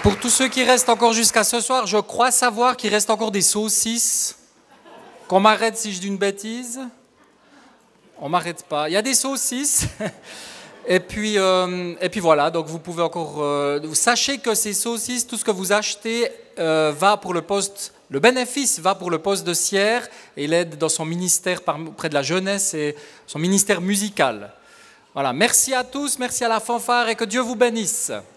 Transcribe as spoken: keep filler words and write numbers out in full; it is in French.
Pour tous ceux qui restent encore jusqu'à ce soir, je crois savoir qu'il reste encore des saucisses. Qu'on m'arrête si je dis une bêtise. On m'arrête pas. Il y a des saucisses. Et puis, euh, et puis voilà, donc vous pouvez encore... Euh, sachez que ces saucisses, tout ce que vous achetez euh, va pour le poste... Le bénéfice va pour le poste de Sierre et il aide dans son ministère par, auprès de la jeunesse et son ministère musical. Voilà, merci à tous, merci à la fanfare et que Dieu vous bénisse.